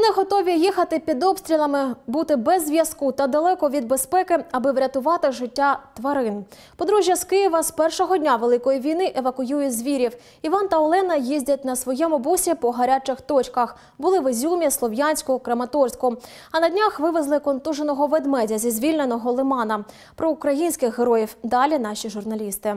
Вони готові їхати під обстрілами, бути без зв'язку та далеко від безпеки, аби врятувати життя тварин. Подружжя з Києва з першого дня Великої війни евакуює звірів. Іван та Олена їздять на своєму бусі по гарячих точках. Були в Ізюмі, Слов'янську, Краматорську. А на днях вивезли контуженого ведмедя зі звільненого Лимана. Про українських героїв далі наші журналісти.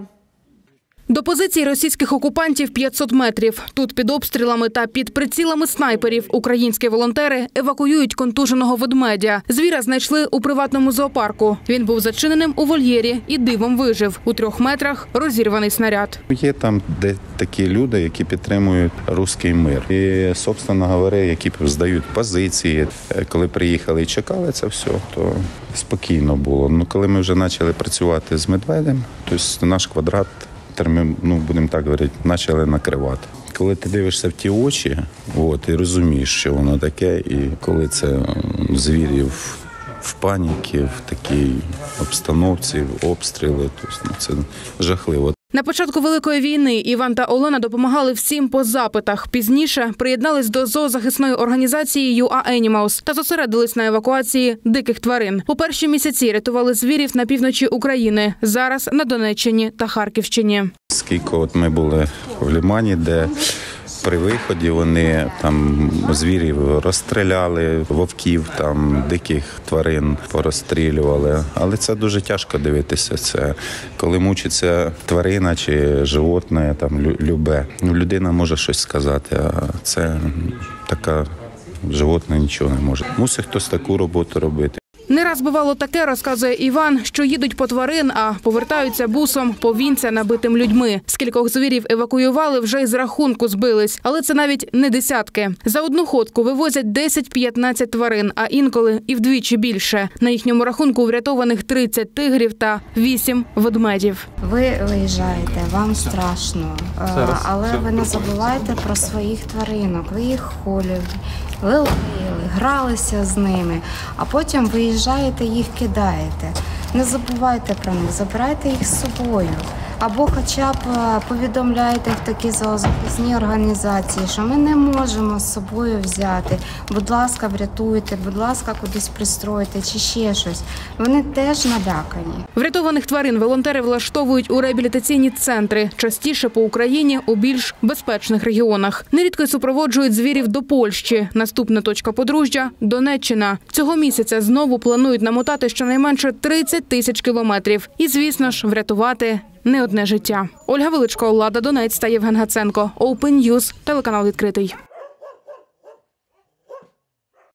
До позицій російських окупантів 500 метрів. Тут під обстрілами та під прицілами снайперів українські волонтери евакуюють контуженого ведмедя. Звіра знайшли у приватному зоопарку. Він був зачиненим у вольєрі і дивом вижив. У 3 метрах розірваний снаряд. Є там де такі люди, які підтримують руський мир. І, собственно говоря, які здають позиції. Коли приїхали і чекали це все, то спокійно було. Ну, коли ми вже почали працювати з медведем, то наш квадрат, будемо так говорити, почали накривати. Коли ти дивишся в ті очі, і розумієш, що воно таке, і коли це звірів в паніці, в такій обстановці, обстріли, то це жахливо. На початку Великої війни Іван та Олена допомагали всім по запитах. Пізніше приєднались до зоозахисної організації UA Animals та зосередились на евакуації диких тварин. У перші місяці рятували звірів на півночі України, зараз на Донеччині та Харківщині. Скільки ми були в Лимані, де при виході вони там звірів розстріляли, вовків, там диких тварин порозстрілювали. Але це дуже тяжко дивитися. Це коли мучиться тварина чи животне, там любе. Людина може щось сказати, а це така животне нічого не може. Мусить хтось таку роботу робити. Не раз бувало таке, розказує Іван, що їдуть по тварин, а повертаються бусом повінця набитим людьми. Скількох звірів евакуювали, вже із рахунку збились. Але це навіть не десятки. За одну ходку вивозять 10-15 тварин, а інколи і вдвічі більше. На їхньому рахунку врятованих 30 тигрів та 8 ведмедів. Ви виїжджаєте, вам страшно, але ви не забувайте про своїх тваринок. Ви їх холили, лили, гралися з ними, а потім виїжджаєте, їх кидаєте. Не забувайте про них, забирайте їх з собою. Або хоча б повідомляйте в такі зоозахисні організації, що ми не можемо з собою взяти. Будь ласка, врятуйте, будь ласка, кудись пристройте чи ще щось. Вони теж налякані. Врятованих тварин волонтери влаштовують у реабілітаційні центри. Частіше по Україні у більш безпечних регіонах. Нерідко супроводжують звірів до Польщі. Наступна точка подружжя – Донеччина. Цього місяця знову планують намотати щонайменше 30 тисяч кілометрів. І, звісно ж, врятувати не одне життя. Ольга Величко, Лада Донець та Євген Гаценко. Open News, телеканал «Відкритий».